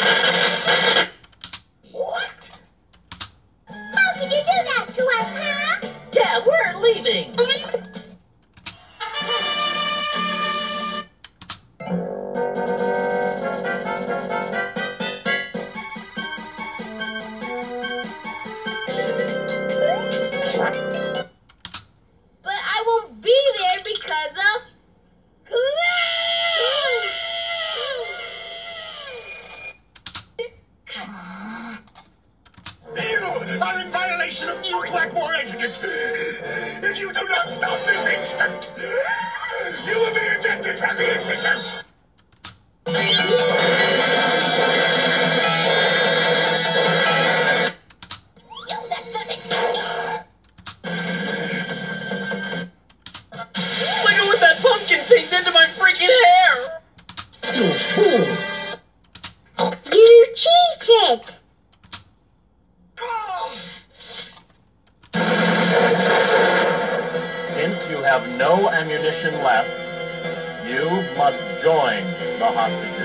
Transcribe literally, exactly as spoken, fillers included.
What? How could you do that to us, huh? Yeah, we're leaving. But I won't be there because of You are in violation of New Blackmore etiquette. If you do not stop this instant, you will be ejected from the institute. No, that doesn't. Look at what that pumpkin thing did to my freaking hair! You fool! You cheated! Since you have no ammunition left, you must join the hostages.